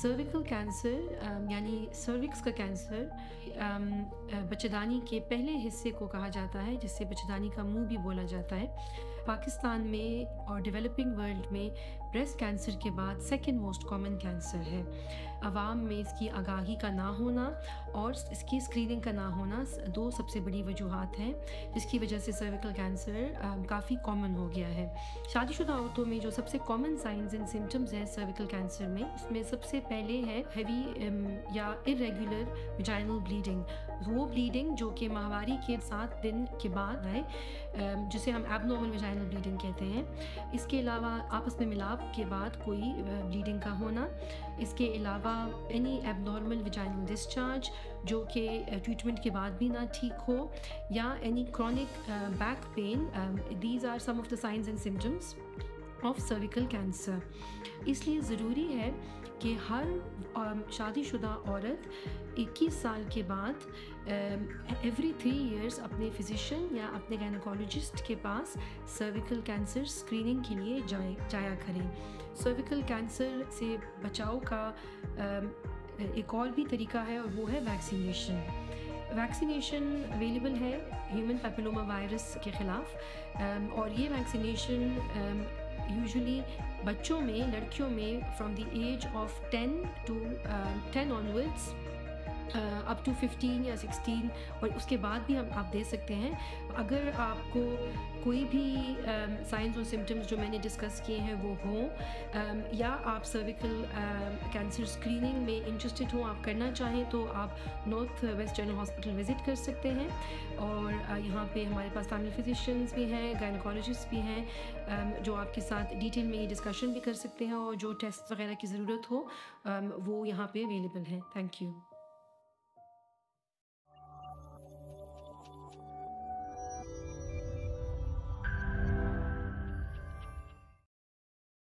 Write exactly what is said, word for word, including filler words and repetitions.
Cervical cancer यानी cervix का cancer बच्चेदानी के पहले हिस्से को कहा जाता है, जिससे बच्चेदानी का मुंह भी बोला जाता है। पाकिस्तान में और डेवलपिंग वर्ल्ड में ब्रेस्ट कैंसर के बाद सेकंड मोस्ट कॉमन कैंसर है। आवाम में इसकी आगाही का ना होना और इसकी स्क्रीनिंग का ना होना दो सबसे बड़ी वजूहात हैं, जिसकी वजह से सर्विकल कैंसर काफ़ी कॉमन हो गया है। शादीशुदा औरतों में जो सबसे कॉमन साइंस एंड सिम्टम्स हैं सर्विकल कैंसर में, उसमें सबसे पहले है हैवी या इरेगुलर वजाइनल ब्लीडिंग। वो ब्लीडिंग जो कि माहवारी के सात दिन के बाद आए, जिसे हम एबनॉर्मल वजाइनल ब्लीडिंग कहते हैं। इसके अलावा आपस में मिलाप के बाद कोई ब्लीडिंग का होना, इसके अलावा एनी एबनॉर्मल वजाइनल डिस्चार्ज जो कि ट्रीटमेंट के बाद भी ना ठीक हो, या any chronic back pain. These are some of the signs and symptoms of cervical cancer. इसलिए ज़रूरी है कि हर शादीशुदा औरत इक्कीस साल के बाद एवरी थ्री इयर्स अपने फिजिशियन या अपने गायनेकोलॉजिस्ट के पास सर्विकल कैंसर स्क्रीनिंग के लिए जाए जाया करें। सर्विकल कैंसर से बचाव का एक और भी तरीका है और वो है वैक्सीनेशन। वैक्सीनेशन अवेलेबल है ह्यूमन पैपिलोमा वायरस के ख़िलाफ़, और ये वैक्सीनेशन यूजुअली बच्चों में, लड़कियों में from the age of ten to ten onwards up to fifteen या सिक्सटीन, और उसके बाद भी हम आप दे सकते हैं। अगर आपको कोई भी साइंस और सिम्टम्स जो मैंने डिस्कस किए हैं वो हों, um, या आप सर्विकल कैंसर स्क्रीनिंग में इंटरेस्टेड हो, आप करना चाहें, तो आप North West General Hospital visit कर सकते हैं। और uh, यहाँ पे हमारे पास फैमिली फिजिशियंस भी हैं, गायनेकोलॉजिस्ट भी हैं, um, जो आपके साथ डिटेल में ये डिस्कशन भी कर सकते हैं, और जो टेस्ट वगैरह की ज़रूरत हो um, वो यहाँ पे अवेलेबल हैं। Thank you.